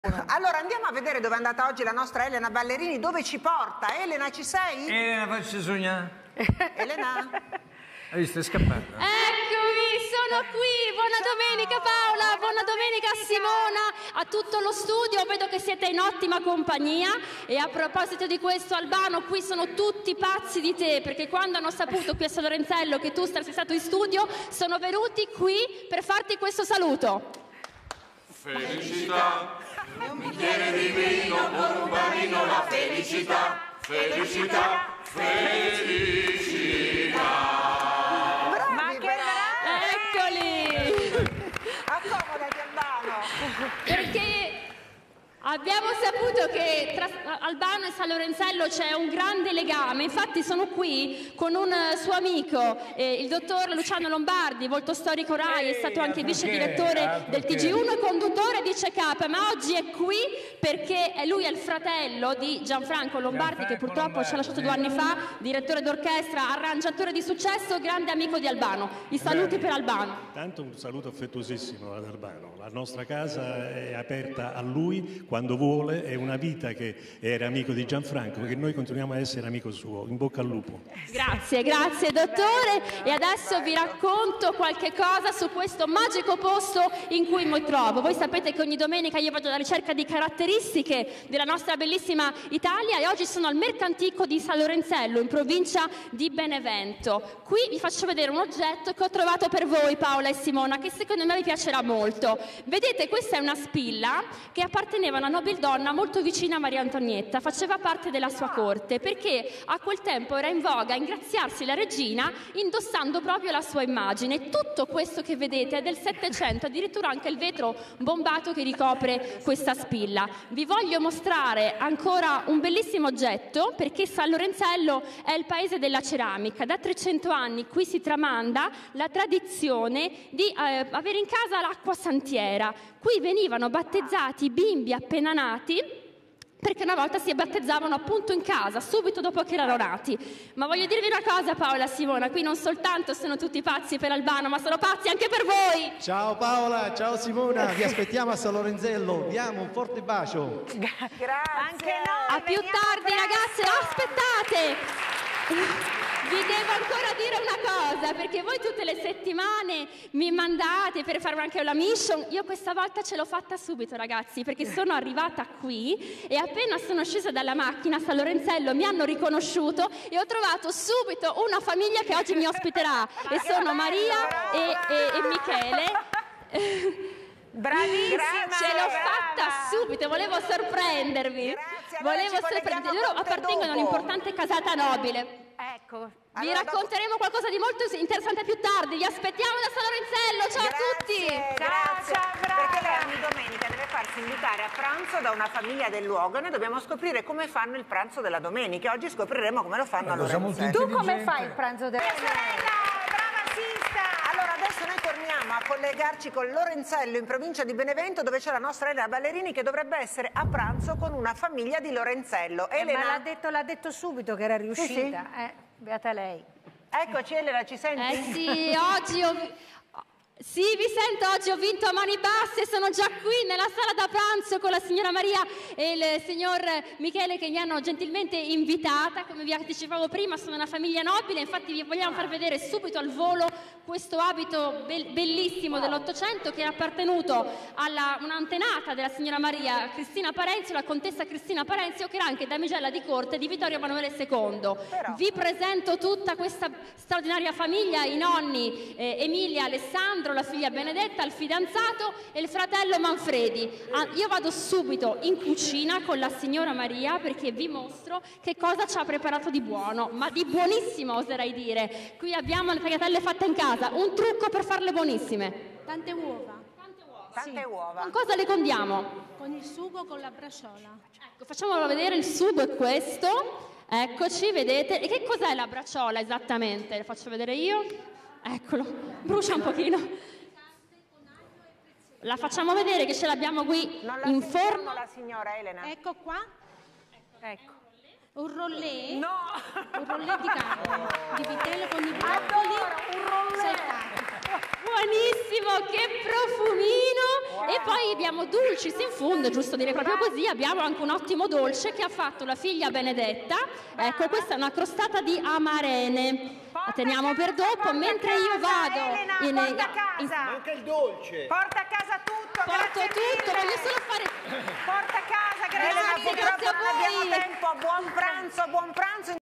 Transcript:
Allora andiamo a vedere dove è andata oggi la nostra Elena Ballerini, dove ci porta. Elena, ci sei? Elena, facci sognare. Elena? Hai visto, è scappata. Eccomi, sono qui. Buona domenica Paola, buona domenica Simona, a tutto lo studio. Vedo che siete in ottima compagnia. E a proposito di questo, Albano, qui sono tutti pazzi di te, perché quando hanno saputo qui a San Lorenzello che tu sei stato in studio, sono venuti qui per farti questo saluto. Felicità, un bicchiere di vino con un panino, la felicità, felicità, felicità. Bravi, Eccoli! accomodati Albano. Perché abbiamo saputo che tra Albano e San Lorenzello c'è un grande legame, infatti sono qui con un suo amico, il dottor Luciano Lombardi, volto storico Rai, è stato anche vice direttore del TG1 e conduttore di Check Up, ma oggi è qui perché lui è il fratello di Gianfranco Lombardi, che purtroppo ci ha lasciato 2 anni fa, direttore d'orchestra, arrangiatore di successo, grande amico di Albano. I saluti per Albano. Tanto un saluto affettuosissimo ad Albano, la nostra casa è aperta a lui quando vuole, è una vita che era amico di Gianfranco, che noi continuiamo a essere amico suo. In bocca al lupo. Grazie, grazie dottore. E adesso vi racconto qualche cosa su questo magico posto in cui mi trovo. Voi sapete che ogni domenica io vado alla ricerca di caratteristiche della nostra bellissima Italia e oggi sono al Mercantico di San Lorenzello, in provincia di Benevento. Qui vi faccio vedere un oggetto che ho trovato per voi, Paola e Simona, che secondo me vi piacerà molto. Vedete, questa è una spilla che apparteneva a una nobildonna molto vicina a Maria Antonietta, faceva parte della sua corte, perché a quel tempo era in voga ingraziarsi la regina indossando proprio la sua immagine. Tutto questo che vedete è del Settecento, addirittura anche il vetro bombato che ricopre questa spilla. Vi voglio mostrare ancora un bellissimo oggetto, perché San Lorenzello è il paese della ceramica. Da 300 anni qui si tramanda la tradizione di avere in casa l'acqua santiera. Qui venivano battezzati i bimbi appena nati, perché una volta si battezzavano appunto in casa, subito dopo che erano nati. Ma voglio dirvi una cosa, Paola, Simona, qui non soltanto sono tutti pazzi per Albano, ma sono pazzi anche per voi! Ciao Paola, ciao Simona, vi aspettiamo a San Lorenzello, diamo un forte bacio. Grazie. Anche noi. A più tardi, ragazze, aspettate! Vi devo ancora dire una cosa, perché voi tutte le settimane mi mandate per fare anche la mission. Io questa volta ce l'ho fatta subito, ragazzi, perché sono arrivata qui e appena sono scesa dalla macchina a San Lorenzello mi hanno riconosciuto e ho trovato subito una famiglia che oggi mi ospiterà, e sono Maria e Michele. Bravissima! Ce l'ho fatta subito, volevo sorprendervi. Grazie, allora Volevo sorprendervi. Loro appartengono all'importante casata nobile. Ecco. Vi Allora, racconteremo qualcosa di molto interessante più tardi. Vi aspettiamo da San Lorenzello. Ciao a tutti! Grazie, Ciao, brava. perché lei ogni domenica deve farsi invitare a pranzo da una famiglia del luogo e noi dobbiamo scoprire come fanno il pranzo della domenica. Oggi scopriremo come lo fanno a Lorenzello. Tu come fai il pranzo della Brava Sista! Allora adesso noi torniamo a collegarci con Lorenzello in provincia di Benevento, dove c'è la nostra Elena Ballerini che dovrebbe essere a pranzo con una famiglia di Lorenzello. Elena, Ma l'ha detto subito che era riuscita. Beata lei. eccoci Elena, ci senti? Sì, Sì, vi sento, oggi ho vinto a mani basse, sono già qui nella sala da pranzo con la signora Maria e il signor Michele che mi hanno gentilmente invitata. Come vi anticipavo prima, sono una famiglia nobile, infatti vi vogliamo far vedere subito al volo questo abito bellissimo dell'Ottocento che è appartenuto a un'antenata della signora Maria, Cristina Parenzio, la contessa Cristina Parenzio, che era anche damigella di corte di Vittorio Emanuele II. Vi presento tutta questa straordinaria famiglia, i nonni Emilia, Alessandro, la figlia Benedetta, il fidanzato e il fratello Manfredi. Io vado subito in cucina con la signora Maria perché vi mostro che cosa ci ha preparato di buono, ma di buonissimo oserei dire. Qui abbiamo le tagliatelle fatte in casa, un trucco per farle buonissime. Tante uova. Tante uova. Con cosa le condiamo? Con il sugo, con la braciola. Ecco, facciamolo vedere, il sugo è questo. Eccoci, vedete. E che cos'è la bracciola esattamente? Le faccio vedere io. Eccolo, brucia un pochino. La facciamo vedere che ce l'abbiamo qui in forno. La signora Elena. Ecco qua. Ecco. Un rollè. No! Un rollè di carne. Di vitello con i broccoli saltati. Buonissimo, che profumino! E poi abbiamo dulcis in fondo, giusto dire proprio così, abbiamo anche un ottimo dolce che ha fatto la figlia Benedetta. Ecco, questa è una crostata di amarene. La teniamo per dopo, mentre io vado Manca il dolce. Porta a casa tutto, porto tutto, voglio solo fare... Porta a casa, grazie a voi. Grazie a voi. Non abbiamo tempo, buon pranzo, buon pranzo.